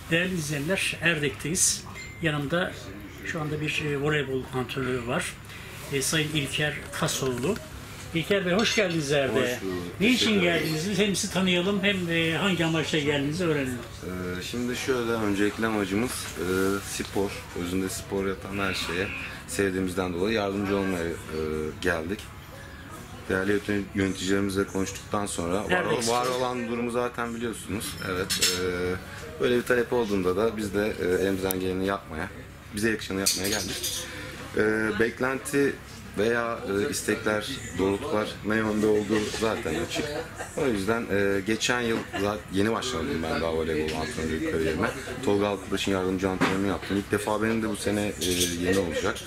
Değerli izleyenler, Erdek'teyiz. Yanımda şu anda bir voleybol antrenörü var. Sayın İlker Kasoğlu. İlker Bey, hoş geldiniz Erdek'e. Hoş bulduk. Ne için geldiniz? Hem sizi tanıyalım hem de hangi amaçla geldiğinizi öğrenelim. Şimdi şöyle, öncelikle amacımız spor, özünde spor yapan her şeye sevdiğimizden dolayı yardımcı olmaya geldik. Değerli yöneticilerimizle konuştuktan sonra var olan durumu zaten biliyorsunuz. Evet, böyle bir talep olduğunda da biz de elimizden geleni yapmaya, bize yakışanı yapmaya geldik. Beklenti veya istekler, doğrultular ne yönde olduğu zaten açık. O yüzden geçen yıl yeni başladım ben daha voleybol antrenörlük kariyerime. Tolga Altıtaş'ın yardımcı antrenörünü yaptım. İlk defa benim de bu sene yeni olacak.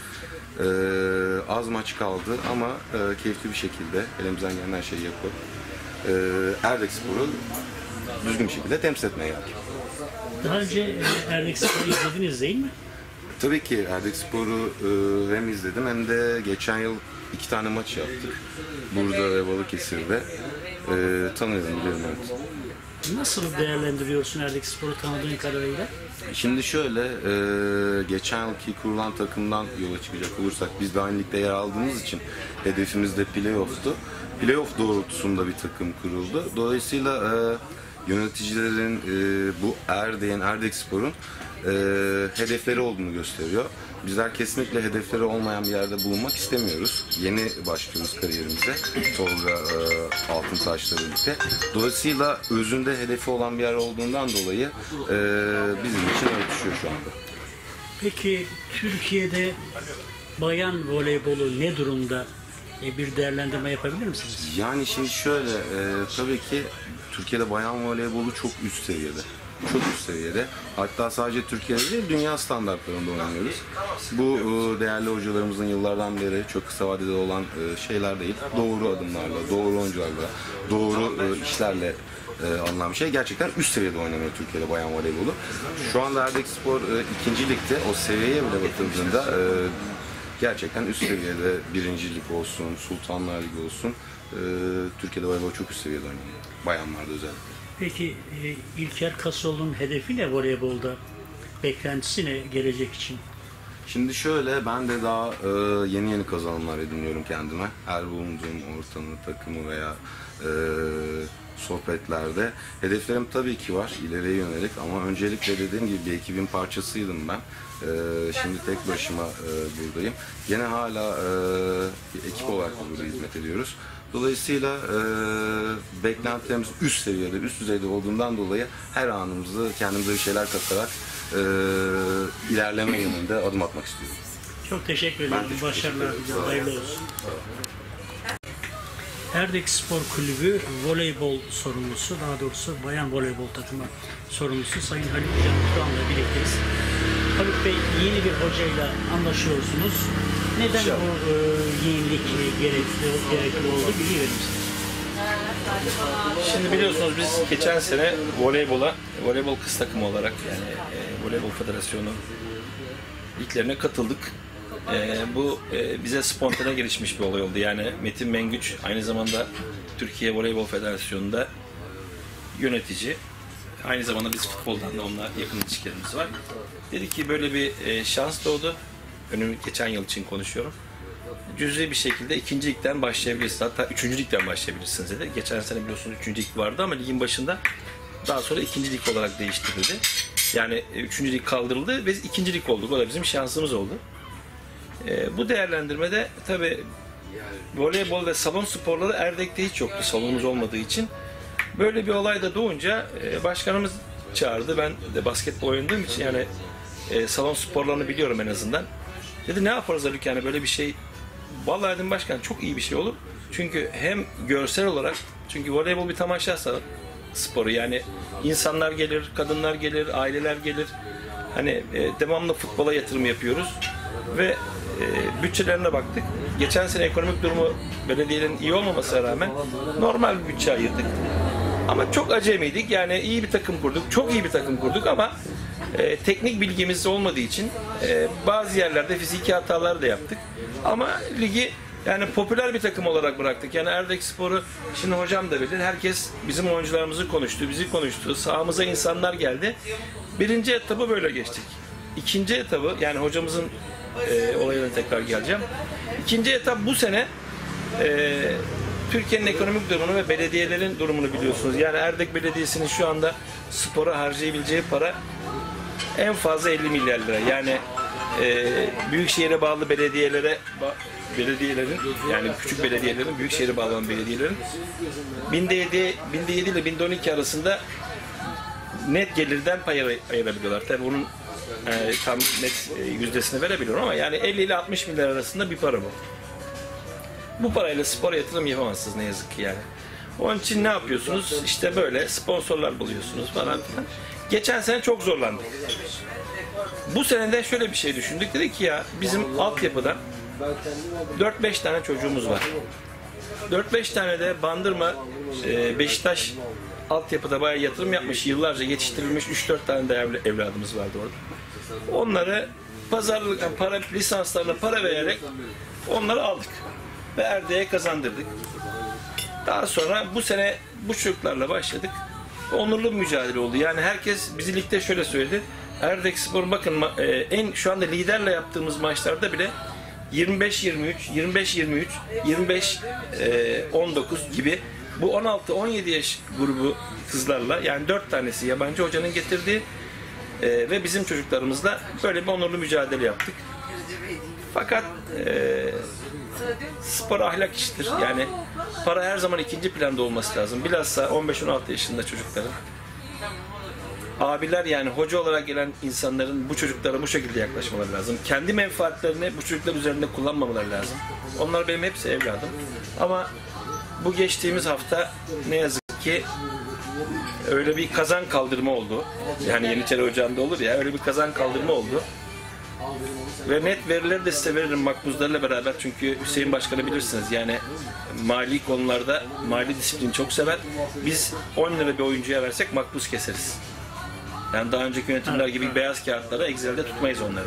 Az maç kaldı ama keyifli bir şekilde elimizden gelen her şeyi yapıp Erdek Spor'u düzgün bir şekilde temsil etmeye geldik. Daha önce Erdek Spor'u izlediniz değil mi? Tabii ki Erdek Spor'u hem izledim hem de geçen yıl 2 tane maç yaptık. Burada ve Balıkesir'de. Tanıyorum, biliyorum, evet. Nasıl değerlendiriyorsun Erdek Spor'u tanıdığın kadarıyla? Şimdi şöyle, geçen yılki kurulan takımdan yola çıkacak olursak biz de aynı ligde yer aldığımız için hedefimiz de playoff'tu. Playoff doğrultusunda bir takım kuruldu. Dolayısıyla yöneticilerin bu Erdek Spor'un hedefleri olduğunu gösteriyor. Bizler kesinlikle hedefleri olmayan bir yerde bulunmak istemiyoruz. Yeni başlıyoruz kariyerimize Tolga Altıntaş'la birlikte. Dolayısıyla özünde hedefi olan bir yer olduğundan dolayı bizim için örtüşüyor şu anda. Peki Türkiye'de bayan voleybolu ne durumda? Bir değerlendirme yapabilir misiniz? Yani şimdi şöyle, tabii ki Türkiye'de bayan voleybolu çok üst seviyede. Çok üst seviyede. Hatta sadece Türkiye'de değil, dünya standartlarında oynuyoruz. Bu değerli hocalarımızın yıllardan beri çok kısa vadede olan şeyler değil. Doğru adımlarla, doğru oyuncularla, doğru işlerle alınan bir şey. Gerçekten üst seviyede oynanıyor Türkiye'de bayan voleybolu. Şu anda Erdek Spor 2. ligde o seviyeye bile bakıldığında gerçekten üst seviyede, birincilik olsun, Sultanlar Ligi olsun, Türkiye'de voleybol çok üst seviyede oynanıyor. Bayanlarda özellikle. Peki İlker Kasoğlu'nun hedefi ne voleybolda? Beklentisi ne gelecek için? Şimdi şöyle, ben de daha yeni kazanımlar ediniyorum kendime. Her bulunduğum ortamı, takımı veya sohbetlerde. Hedeflerim tabii ki var, ileriye yönelik, ama öncelikle dediğim gibi bir ekibin parçasıydım ben. Şimdi tek başıma buradayım. Gene hala bir ekip olarak burada hizmet ediyoruz. Dolayısıyla beklentilerimiz üst seviyede, üst düzeyde olduğundan dolayı her anımızı kendimize bir şeyler katarak ilerleme yönünde adım atmak istiyorum. Çok teşekkür ederim. Başarılar diliyorum. Hayırlı olsun. Erdek Spor Kulübü voleybol sorumlusu, daha doğrusu bayan voleybol takımı sorumlusu Sayın Haluk Can şu anda birlikteyiz. Haluk Bey, yeni bir hocayla anlaşıyorsunuz. Neden bu yenilik gerekli oldu? Bilgi verir misiniz? Şimdi biliyorsunuz biz geçen sene voleybol kız takımı olarak, yani Voleybol Federasyonu liglerine katıldık. Bu bize spontane gelişmiş bir olay oldu. Yani Metin Mengüç aynı zamanda Türkiye Voleybol Federasyonu'nda yönetici. Aynı zamanda biz futboldan da onunla yakın ilişkilerimiz var. Dedi ki böyle bir şans doğdu. Geçen yıl için konuşuyorum. Cüzi bir şekilde 2. ligden başlayabilirsiniz. Hatta 3. ligden başlayabilirsiniz dedi. Geçen sene biliyorsunuz 3. lig vardı ama ligin başında daha sonra 2. lig olarak değiştirildi. Yani 3. lig kaldırıldı ve 2. lig olduk. O da bizim şansımız oldu. Bu değerlendirmede tabii voleybol ve salon sporları Erdek'te hiç yoktu, salonumuz olmadığı için. Böyle bir olay da doğunca başkanımız çağırdı. Ben de basketbol oynadığım için yani salon sporlarını biliyorum en azından. Dedi ne yaparız Haluk, yani böyle bir şey. Vallahi dedim başkan, çok iyi bir şey olur. Çünkü hem görsel olarak, çünkü voleybol bir tamaşa sporu, yani insanlar gelir, kadınlar gelir, aileler gelir. Hani devamlı futbola yatırım yapıyoruz ve bütçelerine baktık. Geçen sene ekonomik durumu belediyelerin iyi olmamasına rağmen normal bir bütçe ayırdık. Ama çok acemiydik, yani iyi bir takım kurduk, çok iyi bir takım kurduk ama teknik bilgimiz olmadığı için bazı yerlerde fiziki hatalar da yaptık. Ama ligi Yani popüler bir takım olarak bıraktık. Yani Erdek Spor'u şimdi hocam da bilir. Herkes bizim oyuncularımızı konuştu, bizi konuştu. Sahamıza insanlar geldi. Birinci etabı böyle geçtik. İkinci etabı, yani hocamızın olayına tekrar geleceğim. İkinci etap bu sene Türkiye'nin ekonomik durumunu ve belediyelerin durumunu biliyorsunuz. Yani Erdek Belediyesi'nin şu anda spora harcayabileceği para en fazla 50 milyar lira. Yani büyükşehire bağlı belediyelerin, yani küçük belediyelerin, büyükşehire bağlı olan belediyelerin binde 7 ile binde 12 arasında net gelirden pay ayırabiliyorlar. Tabii bunun tam net yüzdesini verebiliyorum ama yani 50 ile 60 milyar arasında bir para bu. Bu parayla spora yatırım yapamazsınız ne yazık ki yani. Onun için ne yapıyorsunuz? İşte böyle sponsorlar buluyorsunuz falan filan. Geçen sene çok zorlandık. Bu sene de şöyle bir şey düşündük. Dedik ki ya bizim altyapıdan 4-5 tane çocuğumuz var. 4-5 tane de Bandırma, Beşiktaş altyapıda bayağı yatırım yapmış, yıllarca yetiştirilmiş 3-4 tane de evladımız vardı orada. Onları pazarlık, lisanslarına para vererek onları aldık ve Erdek'e kazandırdık. Daha sonra bu sene bu çocuklarla başladık. Onurlu bir mücadele oldu. Yani herkes bizi ligde şöyle söyledi. Erdek Spor bakın en şu anda liderle yaptığımız maçlarda bile 25-23, 25-23, 25-19 gibi bu 16-17 yaş grubu kızlarla, yani 4 tanesi yabancı hocanın getirdiği ve bizim çocuklarımızla böyle bir onurlu mücadele yaptık. Fakat spor ahlak işidir. Yani para her zaman ikinci planda olması lazım. Bilhassa 15-16 yaşında çocukların. Abiler, yani hoca olarak gelen insanların bu çocuklara bu şekilde yaklaşmaları lazım. Kendi menfaatlerini bu çocuklar üzerinde kullanmamaları lazım. Onlar benim hepsi evladım. Ama bu geçtiğimiz hafta ne yazık ki öyle bir kazan kaldırma oldu. Yani Yeniçeri Ocağı'nda olur ya, öyle bir kazan kaldırma oldu. Ve net verileri de size veririm makbuzlarla beraber, çünkü Hüseyin Başkan'ı bilirsiniz, yani mali konularda mali disiplini çok sever. Biz 10 lira bir oyuncuya versek makbuz keseriz. Yani daha önceki yönetimler gibi beyaz kağıtlara, Excel'de tutmayız onları.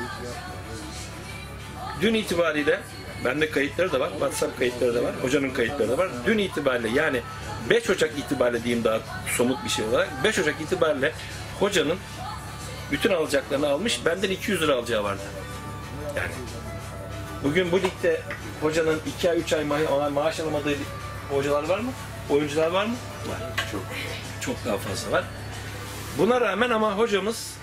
Dün itibariyle, bende kayıtları da var, WhatsApp kayıtları da var, hocanın kayıtları da var. Dün itibariyle, yani 5 Ocak itibariyle diyeyim daha somut bir şey olarak, 5 Ocak itibariyle hocanın bütün alacaklarını almış, benden 200 lira alacağı vardı. Yani bugün bu ligde hocanın 2 ay 3 ay maaş alamadığı hocalar var mı? Oyuncular var mı? Var. Çok daha fazla var. Buna rağmen ama hocamız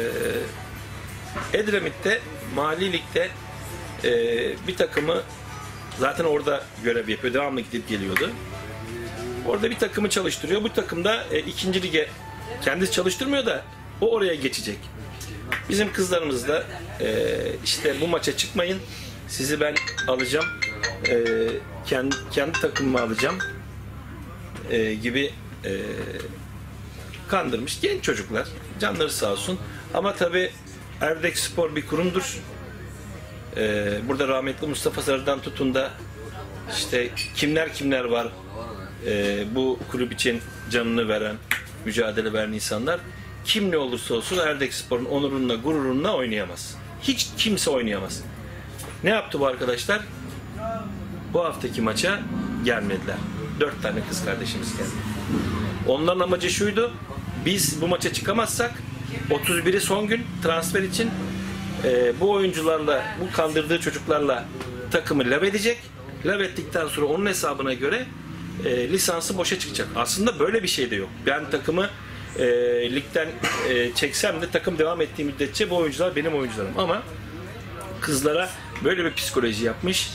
Edremit'te, Mali Lig'de bir takımı, zaten orada görev yapıyor, devamlı gidip geliyordu. Orada bir takımı çalıştırıyor. Bu takımda ikinci lige kendisi çalıştırmıyor da o oraya geçecek. Bizim kızlarımız da işte bu maça çıkmayın, sizi ben alacağım, kendi takımımı alacağım gibi kandırmış genç çocuklar. Canları sağ olsun. Ama tabii Erdek Spor bir kurumdur. Burada rahmetli Mustafa Sarı'dan tutun da işte kimler var bu kulüp için canını veren, mücadele veren insanlar. Kim ne olursa olsun Erdek Spor'un onurunla, gururunla oynayamaz. Hiç kimse oynayamaz. Ne yaptı bu arkadaşlar? Bu haftaki maça gelmediler. 4 tane kız kardeşimiz geldi. Onların amacı şuydu: biz bu maça çıkamazsak 31'i son gün transfer için bu oyuncularla, bu kandırdığı çocuklarla takımı lav edecek. Lav ettikten sonra onun hesabına göre lisansı boşa çıkacak. Aslında böyle bir şey de yok. Ben takımı ligden çeksem de takım devam ettiği müddetçe bu oyuncular benim oyuncularım. Ama kızlara böyle bir psikoloji yapmış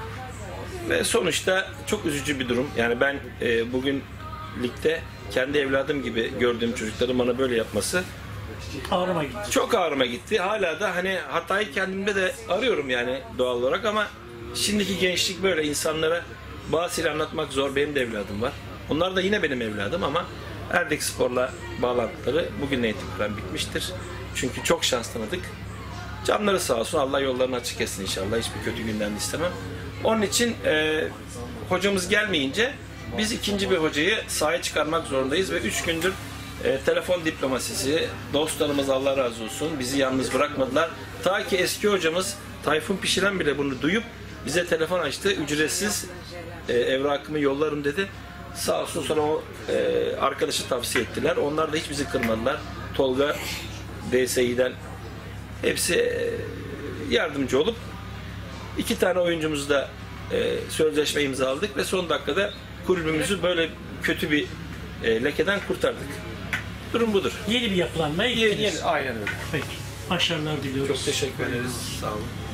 ve sonuçta çok üzücü bir durum. Yani ben bugün ligde kendi evladım gibi gördüğüm çocukların bana böyle yapması Ağrıma gitti. çok ağrıma gitti. Hala da hani hatayı kendimde de arıyorum yani doğal olarak, ama şimdiki gençlik böyle, insanlara bazısıyla anlatmak zor. Benim de evladım var. Onlar da yine benim evladım ama Erdek Spor'la bağlantıları bugünden itibaren bitmiştir. Çünkü çok şans tanıdık. Canları sağ olsun. Allah yollarını açık etsin inşallah. Hiçbir kötü günden de istemem. Onun için hocamız gelmeyince biz ikinci bir hocayı sahaya çıkarmak zorundayız ve 3 gündür telefon diplomasisi, dostlarımız Allah razı olsun bizi yalnız bırakmadılar. Ta ki eski hocamız Tayfun Pişiren bile bunu duyup Bize telefon açtı, ücretsiz evrakımı yollarım dedi. Sağ olsun, sonra o arkadaşı tavsiye ettiler. Onlar da hiç bizi kırmadılar. Tolga, DSİ'den hepsi yardımcı olup 2 tane oyuncumuzla sözleşme imzaladık ve son dakikada kulübümüzü böyle kötü bir lekeden kurtardık. Durum budur. Yeni bir yapılanmaya gittiniz. Aynen öyle. Peki. Başarılar diliyoruz. Çok teşekkür ederiz. Sağ olun.